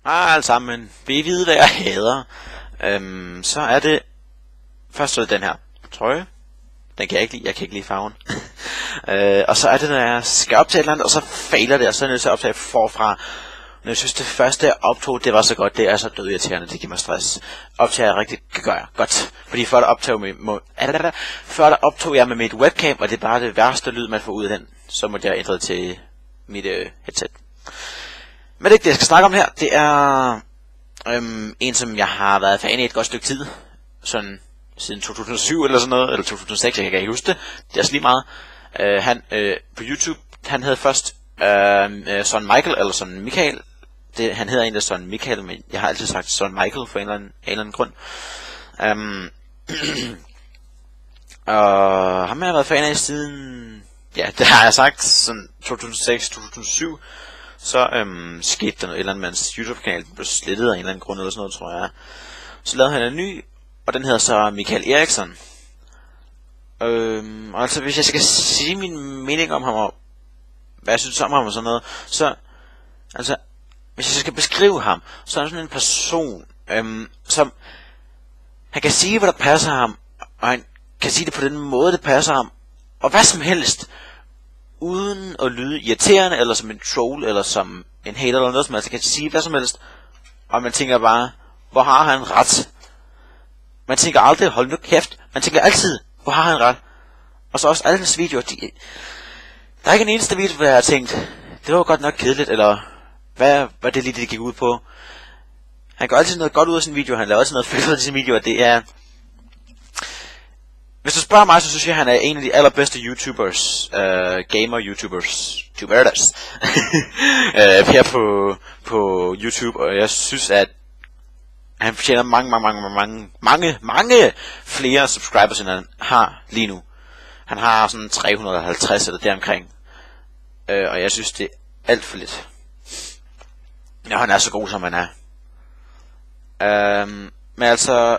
Alle sammen, vil I vide, hvad jeg hader? Så er det først så er det den her trøje. Den kan jeg ikke lide, jeg kan ikke lide farven. Og så er det, når jeg skal optage et eller andet, og så fejler det, og så er jeg nødt til at optage forfra. Men jeg synes, det første jeg optog, det var så godt, det er så dødirriterende, det giver mig stress. Optager jeg rigtigt, gør jeg godt. Fordi før der optog jeg med mit webcam, og det er bare det værste lyd, man får ud af den. Så måtte jeg ændre til mit headset. Men det er ikke det, jeg skal snakke om her. Det er en, som jeg har været fan af et godt stykke tid. Sådan siden 2007 eller sådan noget, eller 2006, jeg kan ikke huske det. Det er så lige meget. Han på YouTube, han havde først Son Michael, eller Son Michael. Han hedder egentlig Son Michael, men jeg har altid sagt Son Michael for en eller anden grund. Og ham har jeg været fan af siden, ja, det har jeg sagt, sådan 2006-2007. Så skete der noget, et eller andet med hans YouTube-kanal blev slettet af en eller anden grund, eller sådan noget, tror jeg. Så lavede han en ny, og den hedder så Michael Eriksson. Og altså, hvis jeg skal sige min mening om ham, og hvad jeg synes om ham og sådan noget, så, altså, hvis jeg skal beskrive ham, så er han sådan en person, som, han kan sige, hvad der passer ham, og han kan sige det på den måde, det passer ham, og hvad som helst, uden at lyde irriterende, eller som en troll, eller som en hater, eller noget som helst. Han kan sige hvad som helst, og man tænker bare, hvor har han ret? Man tænker aldrig, hold nu kæft, man tænker altid, hvor har han ret? Og så også alle hans videoer, der er ikke en eneste video, hvor jeg har tænkt, det var godt nok kedeligt, eller hvad var det lige, det gik ud på? Han gør altid noget godt ud af sin video, han laver altid noget fedt ud af sin videoer, det er... Hvis du spørger mig, så synes jeg, han er en af de allerbedste YouTubers, gamer-YouTubers, her på YouTube, og jeg synes, at han fortjener mange flere subscribers, end han har lige nu. Han har sådan 350 eller deromkring, og jeg synes, det er alt for lidt. Ja, han er så god, som han er. Men altså,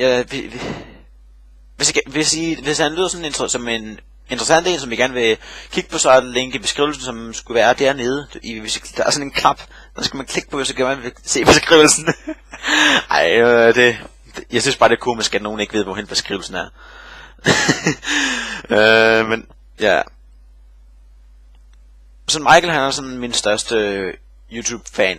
hvis han lyder sådan som en interessant en, som vi gerne vil kigge på, så er der en link i beskrivelsen, som skulle være dernede. Der er sådan en knap, der skal man klikke på, så kan man se beskrivelsen. Jeg synes bare, det er komisk, at nogen ikke ved, hvorhen beskrivelsen er. Men ja. Så Michael, han er sådan min største YouTube-fan.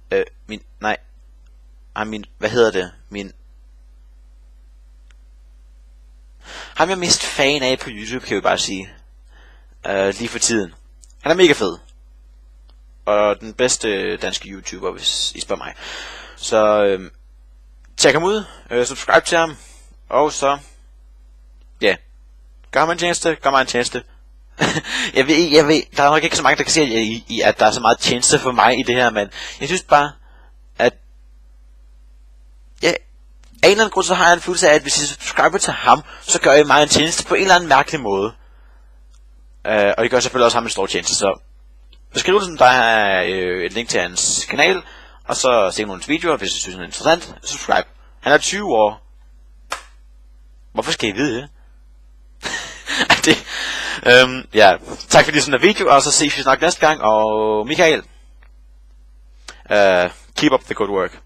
Ham jeg er mest fan af på YouTube, kan vi bare sige. Lige for tiden. Han er mega fed. Og den bedste danske YouTuber, hvis I spørger mig. Så tjek ham ud. Subscribe til ham. Og så... Ja. Yeah. Gør mig en tjeneste. jeg ved, der er nok ikke så mange, der kan sige, at der er så meget tjeneste for mig i det her, men jeg synes bare, at... Ja... Af en eller anden grund, så har jeg en følelse af, at hvis I subscriber til ham, så gør I mig en tjeneste på en eller anden mærkelig måde. Og I gør selvfølgelig også ham en stor tjeneste, så... Beskrivelsen, der er et link til hans kanal, og så se nogle af hans videoer, hvis I synes, det er interessant. Subscribe. Han er 20 år. Hvorfor skal I vide det? Ja, tak fordi I så den video, og så ses vi snart næste gang, og Michael, keep up the good work.